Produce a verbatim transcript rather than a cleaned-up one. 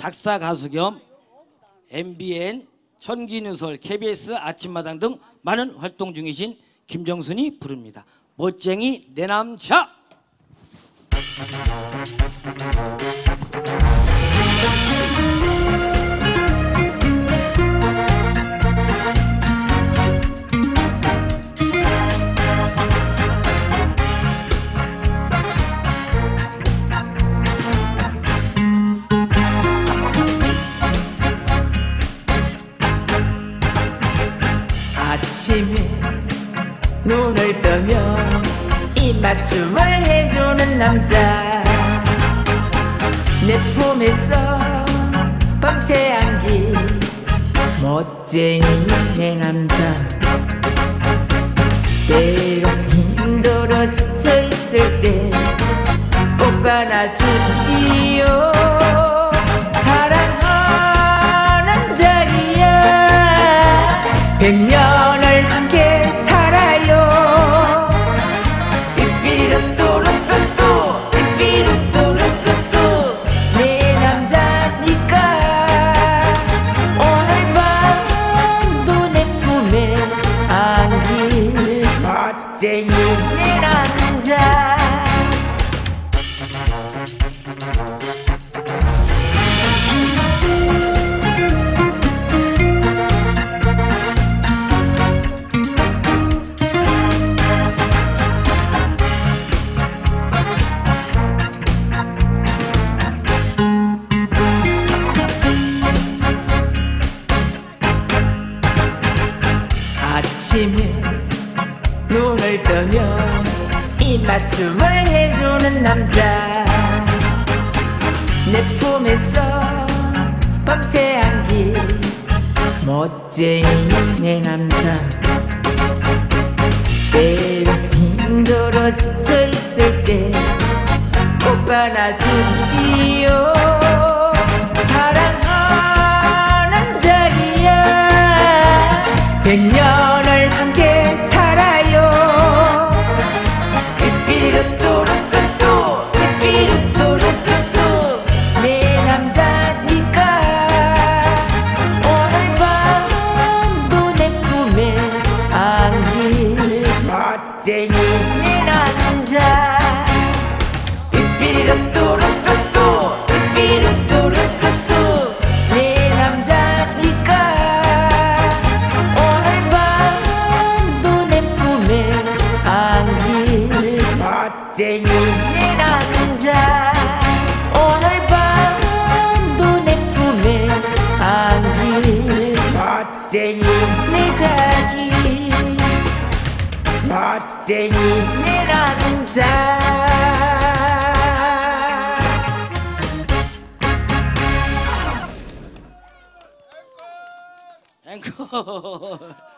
작사 가수 겸 엠비엔, 천기누설, 케이비에스 아침마당 등 많은 활동 중이신 김정순이 부릅니다. 멋쟁이 내 남자. 아침에 눈을 뜨면 입맞춤을 해주는 남자, 내 품에서 밤새 안기 멋쟁이 내 남자. 때로 힘들어 지쳐있을 때 꼭 안아주지요. 사랑하는 자리야 백년을 함께 살아요. 삐삐루뚜루뚜뚜 삐삐루뚜루뚜뚜 내 남자니까 오늘 밤도 내 품에 안길 멋쟁이 내 남자. 아침에 눈을 뜨면 입맞춤을 해주는 남자, 내 품에서 밤새 안기 멋쟁이 내 남자. 때로 힘들어 지쳐있을 때 꼭 안아주지요. 사랑하는 자리야 백년을 함께 살아요. 삐삐루뚜루뚜뚜 삐삐루뚜루뚜뚜 내 남자니까 오늘 밤도 내 품에 안길 멋쟁이 내 남자. 삐삐루뚜루뚜뚜 삐삐루뚜루뚜뚜 내 남자니까 오늘 밤도 내 품에 안길 멋쟁이 내 남자. 오늘 밤도 내 품에 안길 멋쟁이 내 자기 멋쟁이 내 남자. 앵콜.